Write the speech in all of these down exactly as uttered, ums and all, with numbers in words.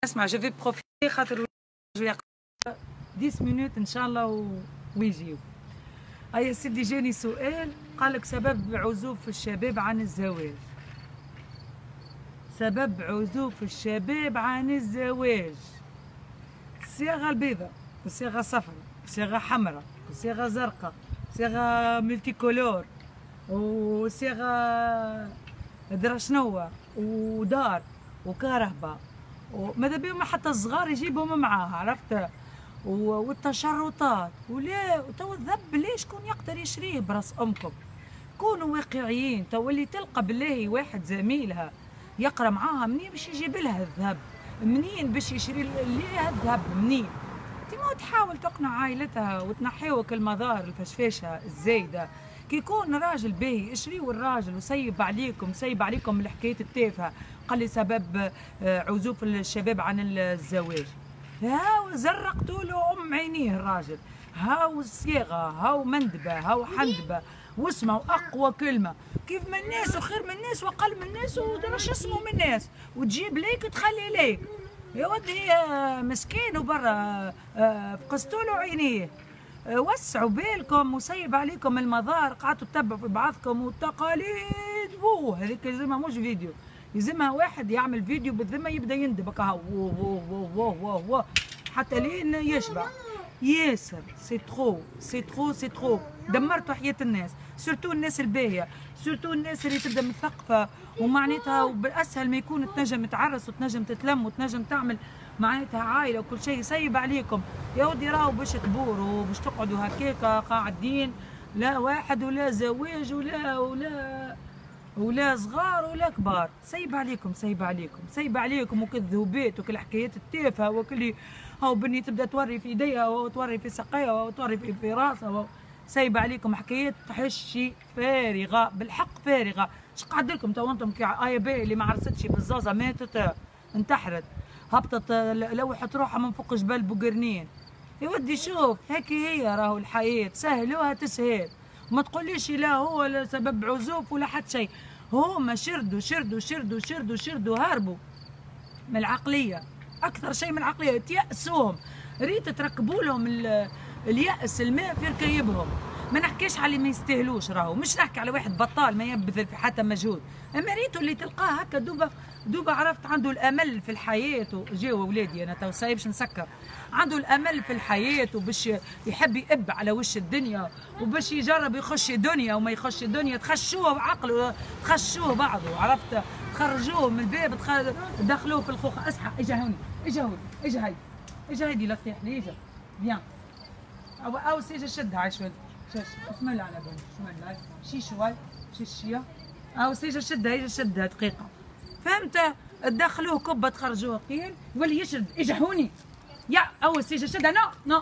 اسمع جو في بروفيتي خاطر عشر مينوت ان شاء الله و... ويجيو. هيا سيدي جاني سؤال قال لك سبب عزوف الشباب عن الزواج. سبب عزوف الشباب عن الزواج الصياغه البيضاء، الصياغه صفراء، صياغه حمراء، صياغه زرقاء، صياغه ملتي كولور، وصياغه درا شنو ودار وكهرباء، وماذا بيهم حتى الصغار يجيبهم معاها عرفت، والتشرطات ولا تو الذب ليش شكون يقدر يشريه براس امكم؟ كونوا واقعيين. تو اللي تلقى بالله واحد زميلها يقرا معاها منين باش يجيب لها الذهب؟ منين باش يشري لها الذهب؟ منين؟ انت ما تحاول تقنع عائلتها وتنحيوك المظاهر الفشفاشه الزايده. كي يكون راجل باهي اشريوا الراجل وسيب عليكم سيب عليكم الحكايات التافهه. قال لي سبب عزوف الشباب عن الزواج، هاو زرقتوا له ام عينيه الراجل، هاو الصياغه، هاو مندبه، هاو حندبه، واسمعوا اقوى كلمه كيف من الناس وخير من الناس واقل من الناس ودرش اسمه من الناس وتجيب ليك وتخلي ليك. يا ودي مسكين وبرا فقستوا له عينيه. وسعوا بالكم وسيب عليكم المظاهر، قعدتوا تتبعوا في بعضكم والتقاليد. ووه هذيك يلزمها مش فيديو، يلزمها واحد يعمل فيديو بالذمه يبدا يندبك هاو وو وو وو وو وو حتى لين يشبع. ياسر سي ترو سي ترو سي ترو دمرتوا حياه الناس، سورتو الناس الباهيه، سورتو الناس اللي تبدا مثقفه ومعناتها وبالاسهل ما يكون تنجم تعرس وتنجم تتلم وتنجم تعمل معناتها عائله وكل شيء. يسيب عليكم يا ودي راهو باش تبوروا باش تقعدوا هكاكا قاعدين، لا واحد ولا زواج ولا ولا ولا صغار ولا كبار. سيب عليكم سيب عليكم سيب عليكم وكل الذهوبات وكل الحكايات التافهه وكل هاو بني تبدا توري في ايديها وتوري في ساقيها وتوري في, في راسها. سيب عليكم حكايات تحشي فارغه بالحق فارغه. اش قعد لكم تو انتم كي ايا باي اللي ما عرستش بالزازه ماتت انتحرت هبطت لوحت روحها من فوق جبال بوقرنين. يا ودي شوف هيك هي راهو الحياه سهلوها تسهل. ما تقوليش لا هو لا سبب عزوف ولا حتى شيء. هما شردوا شردوا شردوا شردوا شردوا هربوا من العقليه، اكثر شيء من العقليه تيأسوهم. ريت تركبوا لهم اليأس الماء في ركايبهم. ما نحكيش على اللي ما يستاهلوش، راهو مش نحكي على واحد بطال ما يبذل في حتى مجهود، اما ريتو اللي تلقاه هكا دوبا دوبا عرفت عنده الامل في الحياه. جاوا اولادي انا تو سايبش نسكر، عنده الامل في الحياه وباش يحب يئب على وش الدنيا وباش يجرب يخش دنيا وما يخش دنيا. تخشوه بعقله تخشوه بعضه عرفت، تخرجوه من الباب تدخلوه في الخوخه. اصحى اجا هوني اجا هوني اجا هاي اجا هيدي لا تطيح لي اجا بيان او او سيجا شدها عايش ولد بسم الله على بالك بسم الله شي شوي شي شيا او سيجا شدها اجا شدها دقيقه فهمت. تدخلوه كبه تخرجوه قيل يولي يشرد اجا هوني يا اول سيجا شدها نو نو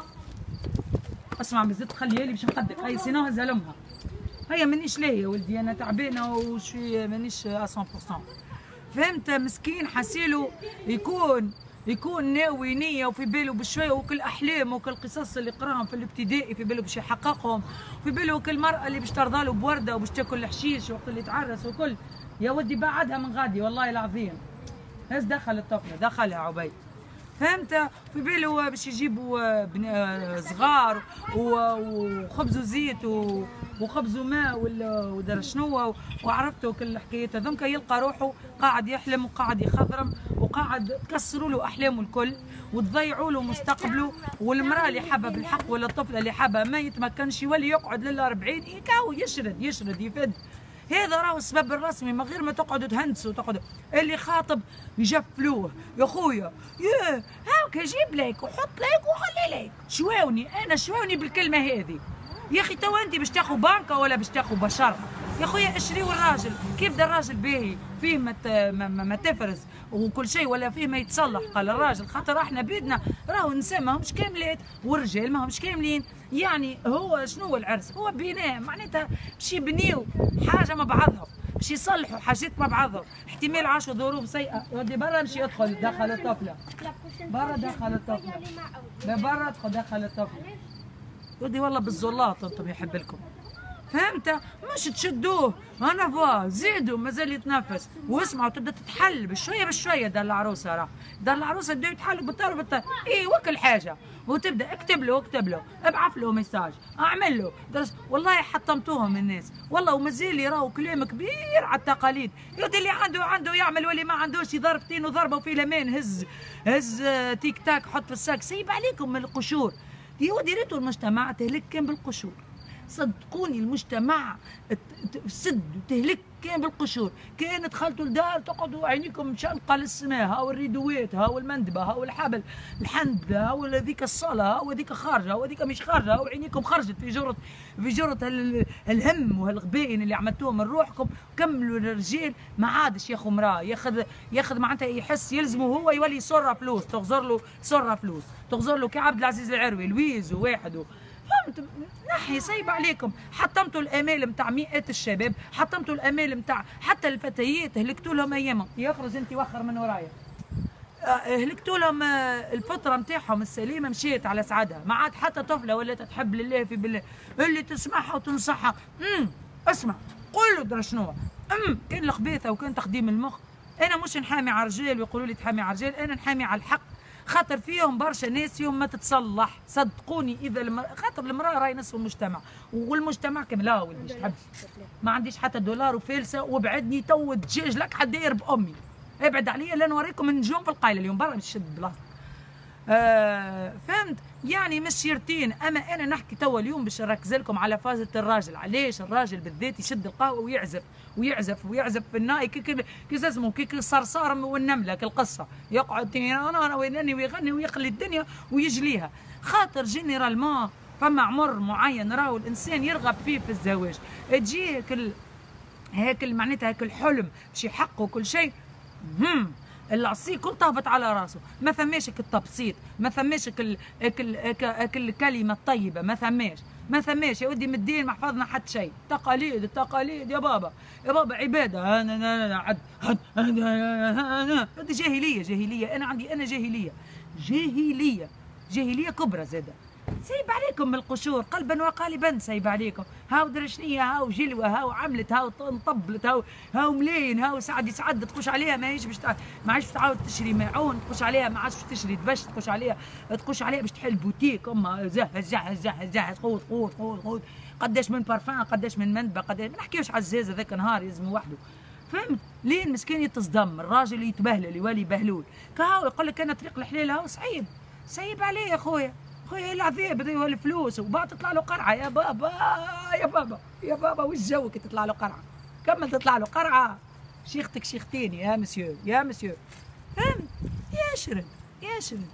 اسمع بزيد تخليها لي باش نقدك هاي سينو هزها لامها. هيا مانيش ليا يا ولدي انا تعبانه وشوي مانيش مية بالمية فهمت. مسكين حسيلو يكون يكون ناوي نيه وفي باله بشويه وكل احلام وكل قصص اللي قراهم في الابتدائي في باله باش يحققهم، في باله كل مرأة اللي باش ترضى له بورده وباش تاكل الحشيش وقت اللي تعرس وكل. يا ودي بعدها من غادي والله العظيم. هز دخل الطفله دخلها عبيد فهمت. في باله باش يجيبوا صغار وخبز وزيت وخبز وماء ودار شنو وعرفتوا كل الحكايات هذوك. يلقى روحه قاعد يحلم وقاعد يخضرم وقاعد تكسروا له احلامه الكل وتضيعوا له مستقبله. والمراه اللي حابه بالحق ولا الطفله اللي حابه ما يتمكنش يولي يقعد لل أربعين يكاو يشرد يشرد يفد. هذا راهو السبب الرسمي. من غير ما تقعدوا تهندسوا وتقعدوا اللي خاطب يجفلوه يا خويا ياه هاك جيب لك وحط لك وخلي لك. شواوني انا شواوني بالكلمه هذه يا اخي. تو انت باش تاخذ بانكا ولا باش تاخذ بشر يا خويا؟ اشريوا الراجل كيف دا الراجل باهي فيه ما ما تفرز وكل شيء ولا فيه ما يتصلح. قال الراجل خاطر احنا بيدنا راهو النساء ماهمش كاملات والرجال ماهمش كاملين. يعني هو شنو العرس؟ هو بناء معناتها باش يبنيو حاجه مع بعضهم باش يصلحوا حاجات مع بعضهم. احتمال عاشوا ظروف سيئه ودي برا مشي يدخل دخل الطفله برا دخل الطفله برا دخل الطفله ودي والله بالزلاط انتم يحب لكم فهمت؟ مش تشدوه انا با زيدوا مازال يتنفس واسمعوا تبدا تتحل بشويه بشويه. دار العروسه راه دار العروسه بدا يتحل بالطار بالطار اي وكل حاجه وتبدا اكتب له اكتب له ابعث له ميساج اعمل له درس. والله حطمتوهم الناس والله ومازال يراو كلام كبير على التقاليد. يودي اللي عنده عنده يعمل واللي ما عندوش ضربتين وضربه في لمان هز هز تيك تاك حط في الساك. سيب عليكم من القشور يا ودي ريتوا المجتمع تهلك كان بالقشور. صدقوني المجتمع سد وتهلك كان بالقشور. كان دخلتوا لدار تقعدوا عينيكم مشنقه للسماء هاو الريدوات هاو المندبه هاو الحبل الحند هاو هذيك الصلاه هاو هذيك خارجه هاو هذيك مش خارجه هاو عينيكم خرجت في جرة في جرة الهم وهالغباين اللي عملتوهم من روحكم. كملوا الرجال ما عادش ياخذ مراه ياخذ ياخذ معناتها يحس يلزمه هو يولي سره فلوس تغزر له سره فلوس تغزر له كعبد العزيز العروي لويز وواحد. فهمت؟ نحي سايب عليكم. حطمتوا الامال نتاع مئات الشباب حطمتوا الامال نتاع حتى الفتيات هلكتوا لهم ايامهم. يخرج انت وخر من ورايا. هلكتوا لهم الفطره نتاعهم السليمه مشيت على سعدها. ما عاد حتى طفله ولا تحب لله في بالله اللي تسمعها وتنصحها. امم اسمع قول له درا شنو امم كان الخبيثه وكان تخديم المخ. انا مش نحامي على الرجال ويقولوا لي تحامي على الرجال. انا نحامي على الحق خاطر فيهم برشا ناس فيهم ما تتصلح. صدقوني اذا المرأة خاطر المراه راهي نصف المجتمع والمجتمع كامل. لا ولدي تحبش ما عنديش حتى دولار وفالسه وابعدني تو الدجاج لك حداير بامي. ابعد عليا لا نوريكم النجوم في القايله اليوم برا مش شد بلاصه. آه فهمت؟ يعني مش سيرتين. اما انا نحكي توا اليوم باش نركز لكم على فازة الراجل. علاش الراجل بالذات يشد القهوه ويعزف ويعزف ويعزف في الناي كي كي اسمه كي الصرصار والنمله كالقصه يقعد انا وينني ويغني ويخلي الدنيا ويجليها. خاطر جينيرالمون فما عمر معين راهو الانسان يرغب فيه في الزواج. تجي هيك هيك معناتها هيك الحلم باش يحققوا كل شيء. هم العصي كل طابت على راسه. ما ثماش التبسيط ما ثماش الكلمه الطيبه ما ثماش ما ثماش يا ودي مدين ما حفظنا حتى شيء. تقاليد التقاليد يا بابا يا بابا عباده. انا انا عد هذه جاهليه جاهليه. انا عندي انا جاهليه جاهليه جاهليه كبرى زاده. سايب عليكم من القشور قلبا وقالبا. سايب عليكم هاو درشنيه هاو جلوه هاو عملت هاو انطبلت هاو هاو ملاين هاو سعد يسعد تخش عليها ما هيش باش ما عادش تعاود تشري معون تخش عليها ما عادش باش تشري دبش تخش عليها تخش عليها باش تحل بوتيك. اما زهز زهز زهز زهز قوت قوت قوت قوت قداش من بارفان قداش من منبه قداش ما نحكيوش على الزاز هذاك نهار يلزم وحده. فهمت؟ لين مسكين يتصدم الراجل يتبهلل يولي بهلول كهو يقول لك انا طريق الحلال هاو صعيب. سايب عليه يا خويا خويا العذاب هذا الفلوس وبعد تطلع له قرعه. يا بابا يا بابا يا بابا وش جو كي تطلع له قرعه. كمل تطلع له قرعه شيختك شيختين يا مسيو يا مسيو. فهمت؟ يشرد يشرد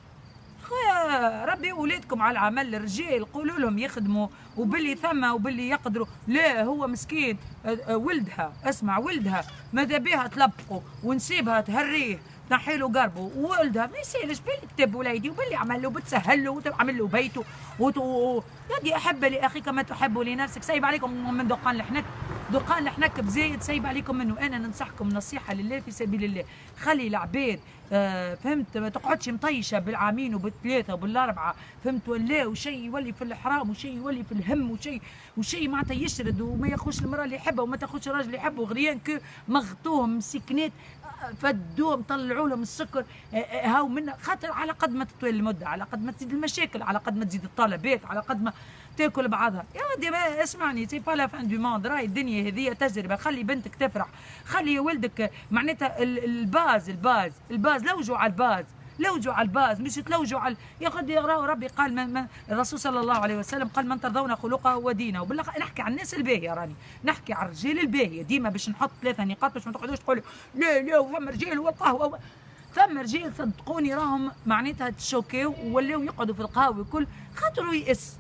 خويا. ربي ولادكم على العمل. الرجال قولوا لهم يخدموا وباللي ثم وباللي يقدروا. لا هو مسكين ولدها اسمع ولدها ماذا بها تلبقوا ونسيبها تهريه تنحي له قربه وولدها ما يسالش باللي كتب وليدي وباللي عمل له بتسهل له وتعمل له بيته وتو... يدي احب لاخيك ما تحب لنفسك. سايب عليكم من دقان الحنك دقان الحنك بزايد. سايب عليكم منه. انا ننصحكم نصيحه لله في سبيل الله. خلي العباد آه فهمت ما تقعدش مطيشه بالعامين وبالثلاثه وبالاربعه. فهمت ولا وشيء يولي في الحرام وشيء يولي في الهم وشيء وشيء معناتها يشرد وما ياخذش المراه اللي يحبها وما تاخذش الراجل اللي يحبه غريان كو مغطوهم مسكنات فدوهم طلعوا لهم السكر. هاو من خاطر على قد ما تطول المده على قد ما تزيد المشاكل على قد ما تزيد الطلبات على قد ما تاكل بعضها. يا ودي اسمعني سي با لا فان دو موند. راهي الدنيا هذه تجربه. خلي بنتك تفرح خلي ولدك معناتها الباز الباز الباز لوجوا على الباز لوجوا على الباز مش تلوجوا على يا خدي راهو ربي قال من من الرسول صلى الله عليه وسلم قال من ترضون خلقه ودينه. وبالله نحكي عن الناس الباهيه راني نحكي على الرجال الباهيه ديما باش نحط ثلاثه نقاط باش ما تقعدوش تقولوا لا لا وفما رجال والقهوه. ثم رجال صدقوني راهم معناتها تشوكيو ولاو يقعدوا في القهاوي كل خاطروا يئس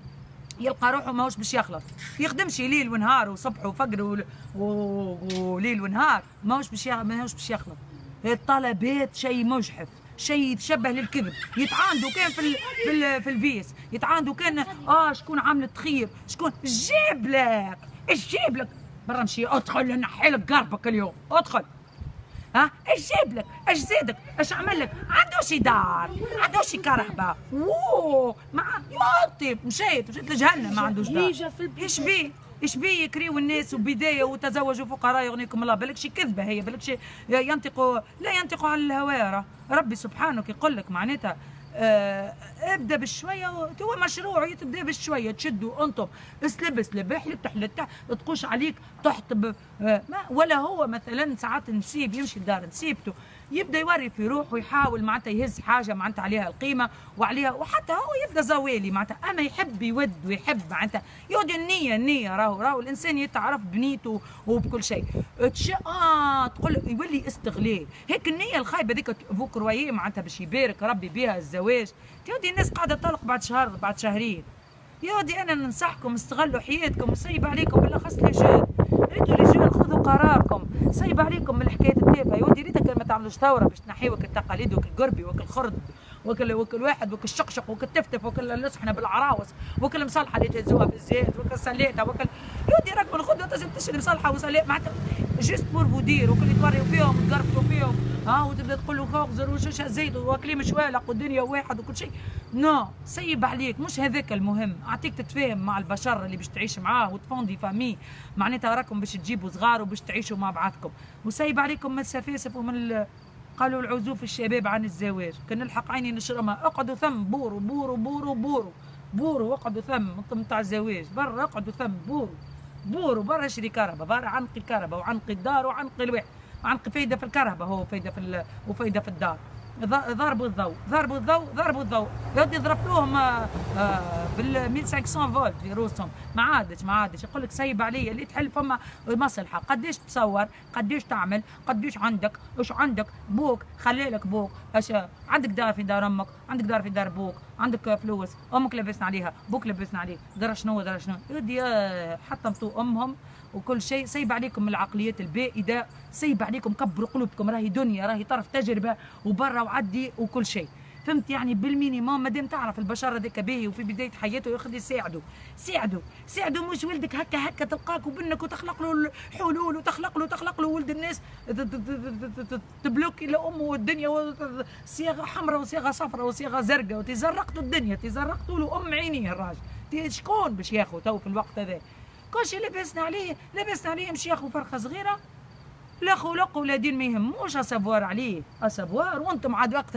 يلقى روحه ماهوش باش يخلص يخدمش ليل ونهار وصبح وفجر وليل ونهار ماهوش باش ماهوش باش يخلص. الطلبات شيء مجحف شيء يتشبه للكذب. يتعاندوا كان في ال في ال في الفيس يتعاندوا كان اه شكون عامل تخير شكون جيب لك ايش جيب لك برا مشي ادخل نحي لك قربك اليوم ادخل. ها ايش جيب لك ايش زادك ايش عمل لك عندوش دار عندوش كرهبه اوه ما يوطي مشيت مشيت لجهنم ما عندوش دار. ايش بيه ايش بي يكريو الناس وبدايه وتزوجوا فقراء يغنيكم الله. بالك شي كذبه هي، بالك شي ينطقوا لا ينطقوا على الهوى. ربي سبحانه يقول لك معناتها آه ابدا بالشويه، هو مشروع يتبدا بالشويه، تشدوا انتم اسلب اسلب احلب تحلب تقوش عليك تحط آه ولا هو مثلا ساعات نسيب يمشي الدار نسيبته يبدا يوري في روحه ويحاول معناتها يهز حاجه معناتها عليها القيمه وعليها، وحتى هو يبدا زوالي معناتها، اما يحب يود ويحب معناتها يودي النيه النيه. راهو راهو الانسان يتعرف بنيته وبكل شيء. تش... اه تقول يولي استغلال هيك النيه الخايبه ذيك فو كرويي معناتها باش يبارك ربي بها الزواج. تودي الناس قاعده تطلق بعد شهر بعد شهرين. يا ودي انا ننصحكم استغلوا حياتكم وصيب عليكم بالاخص الرجال، ريتوا الرجال خذوا قراركم، صيب عليكم من الحكايات التافهه. يا ودي ريتك ما تعملوش ثوره باش تنحيوا وك التقاليد وك القربي وك الخرد وكل وكل واحد وك الشقشق وك التفتف وكل اللصحنه بالعراوس وكل مصلحه اللي تهزوها في الزيت وكل سليته وكل. يا ودي راكم الخدوه تنجم تشري مصلحه وسليت معناتها جيست بور فو دير، وكل توريو فيهم وتقرفوا فيهم ها وتبدا تقول له خبز وشوشه زيت واكلين مشوالق والدنيا واحد وكل شيء. نو سيب عليك، مش هذاك المهم. اعطيك تتفاهم مع البشر اللي باش تعيش معاه وتفوندي فامي معناتها راكم باش تجيبوا صغار وباش تعيشوا مع بعضكم. وسيب عليكم من السفاسف ومن قالوا العزوف الشباب عن الزواج. كان نلحق عيني نشرمها اقعدوا ثم بورو بورو بورو بورو بورو اقعدوا ثم نتاع الزواج برا اقعدوا ثم بورو بورو برا اشري كهرباء برا عنقي الكهرباء وعنقي الدار وعنقي الواحد عنقي فايده في الكهرباء هو فايده في وفايده في الدار. ضربوا الضوء ضربوا الضوء ضربوا الضوء يا ودي ضربتوهم بال ألف وخمسمية فولت في روسهم ما عادش ما عادش. يقول لك سيب عليا اللي تحل فما مصلحه. قديش تصور قديش تعمل قديش عندك ايش عندك بوك خلي لك بوك اش عندك دار في دار امك عندك دار في دار بوك عندك فلوس امك لبسنا عليها بوك لبسنا عليه درا شنو درا شنو يا ودي حطمتوا امهم وكل شيء. سيب عليكم من العقليات البائده، سيب عليكم كبروا قلوبكم، راهي دنيا راهي طرف تجربه وبرا وعدي وكل شيي. فهمت يعني بالمينيموم مادام تعرف البشر هذاك باهي وفي بدايه حياته ياخذ يساعده ساعده ساعده مش ولدك هكا هكا تلقاك وبنك وتخلق له الحلول وتخلق له تخلق له ولد الناس تبلوكي لامه والدنيا صياغه حمراء وصياغه صفراء وصياغه زرقاء وتزرقتوا الدنيا تزرقتوا له ام عينيه الراجل. شكون باش ياخذ تو في الوقت هذا؟ كل شيء لبسنا عليه لبسنا عليه يمشي ياخذ فرخه صغيره. لا خلق ولا دين ما يهموش اسافوار عليه اسافوار وانتم عاد وقتها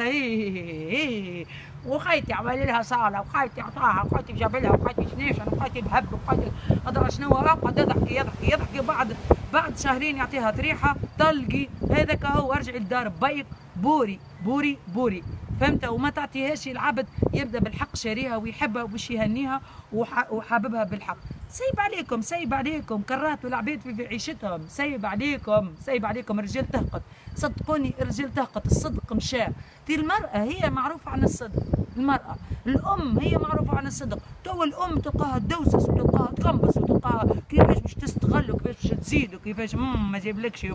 هي هي وخيتي عمل لها صاله وخيتي عطاها وخيتي جاب لها وخيتي شنيشن وخيتي بهب وخيتي ادرى شنو اقعد يضحك يضحك يضحك بعد بعد شهرين يعطيها طريحه طلقي هذاك هو ارجعي للدار بيك بوري بوري بوري. فهمت؟ وما تعطيهاش العبد يبدا بالحق شاريها ويحبها وباش يهنيها وحاببها بالحق. سيب عليكم سيب عليكم كرهتوا العباد في عيشتهم. سيب عليكم سيب عليكم الرجال تهقط صدقوني الرجال تهقط الصدق مشى. في المرأة هي معروفة عن الصدق، المرأة الأم هي معروفة عن الصدق. تو الأم تلقاها تدوسس وتلقاها تقنبص وتلقاها كيفاش باش تستغل وكيفاش باش تزيد وكيفاش ما جابلكش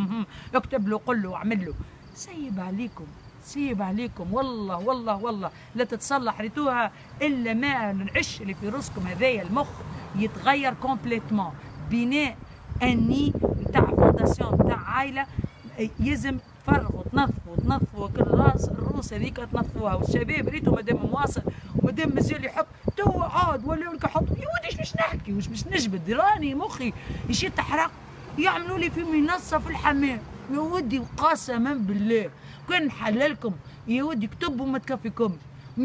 اكتب له قل له واعمل له. سيب عليكم سيب عليكم والله والله والله لا تتصلح ريتوها الا ما نعش اللي في راسكم هذايا المخ يتغير كومبليتمون. بناء اني نتاع فونداسيون نتاع عائله يلزم تفرغوا تنظفوا تنظفوا كل راس الروس هذيك تنظفوها. والشباب ريتو مادام مواصل ومادام مازال يحط تو عاد ولاو لك يحط يا ودي باش نحكي واش باش نجبد راني مخي يشي تحرق. يعملوا لي في منصه في الحمام يا ودي وقسما بالله كان نحللكم يا ودي كتبوا ما تكفيكمش.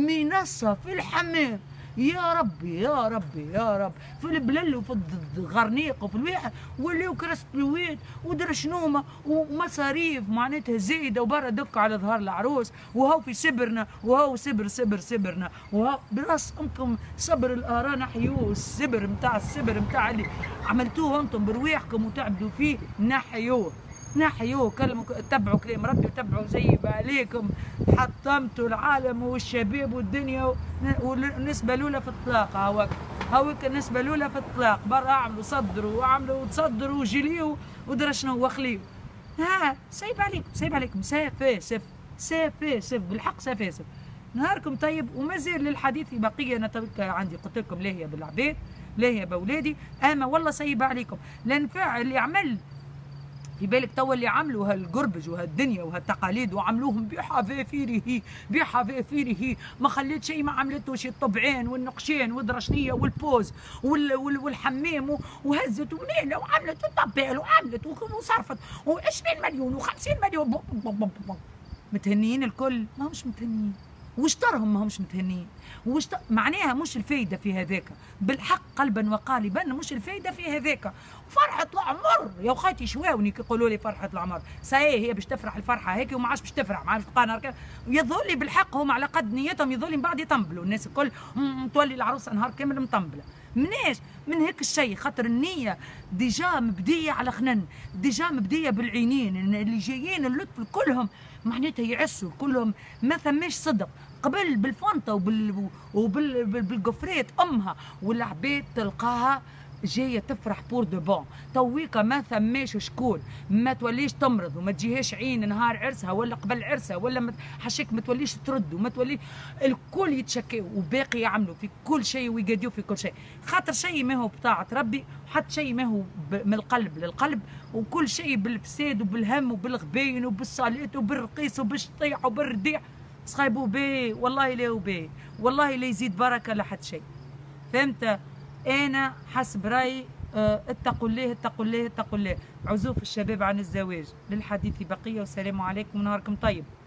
منصه في الحمام يا ربي يا ربي يا رب في البلل وفي الغرنيق وفي الواحد ولاو كرسلوات ودر شنومه ومصاريف معناتها زايده وبرا دك على ظهر العروس وهو في سبرنا وهو سبر سبر سبرنا وهو براس امكم صبر الارا نحيوه السبر نتاع السبر نتاع اللي عملتوه انتم برواحكم وتعبدوا فيه نحيوه نحيوه. كلموا تبعوا كلام ربي وتبعوا زي ما عليكم حطمتوا العالم والشباب والدنيا. والنسبه الاولى في الطلاق هاوك هاوك النسبه الاولى في الطلاق برا اعملوا صدروا وعملوا تصدروا وجليوا ودرا شنو وخليوا. ها سايب عليكم سايب عليكم سافاسف سافاسف بالحق سافاسف. نهاركم طيب ومازال للحديث بقيه. انا عندي قلت لكم لاهيه بالعباد لاهيه باولادي اما والله سايب عليكم لان فاعل يعمل في بالك توا اللي عملوا هالقربج وهالدنيا وهالتقاليد وعملوهم بحذافيره بحذافيره، ما خليت شيء ما عملتوش، الطبعين والنقشين والدرشنيه والبوز وال وال والحمام وهزت ونيله وعملت وطبال وعملت وصرفت وعشرين مليون وخمسين مليون. متهنيين الكل؟ ما همش متهنيين. واشترهم ما همش متهنيين. وشت... معناها مش الفايده في هذاك، بالحق قلبا وقالبا مش الفايده في هذاك. فرحه العمر يا وخيتي شواوني كي يقولوا لي فرحه العمر، صحيح هي باش تفرح الفرحه هيك وما عادش باش تفرح، ما عادش تبقى نهار. يظل لي بالحق هم على قد نيتهم، يظل من بعد يطنبلوا الناس الكل تولي العروسه نهار كامل مطنبله. مناش من هيك الشيء، خاطر النيه ديجا مبديه على خنن، ديجا مبديه بالعينين اللي جايين اللطف كلهم معناتها يعسوا كلهم، ما ثماش صدق. قبل بالفونطه وبال وبالقفرات امها والعباد تلقاها جايه تفرح بور دو بون. تويكا ما ثماش شكون، ما توليش تمرض وما تجيهاش عين نهار عرسها ولا قبل عرسها ولا حشاك ما توليش ترد وما تولي، الكل يتشكاو وباقي يعملوا في كل شيء ويقاديو في كل شيء، خاطر شيء ما هو بطاعه ربي وحتى شيء ما هو من القلب للقلب، وكل شيء بالفساد وبالهم وبالغباين وبالصالات وبالرقيص وبالشطيح وبالرديع. صخايبوا بيه والله لا وبيه، والله لا يزيد بركه لا حد شيء. فهمت؟ انا حسب رايي اه اتقوا الله اتقوا الله اتقوا الله. عزوف الشباب عن الزواج. للحديث بقيه، والسلام عليكم ونهاركم طيب.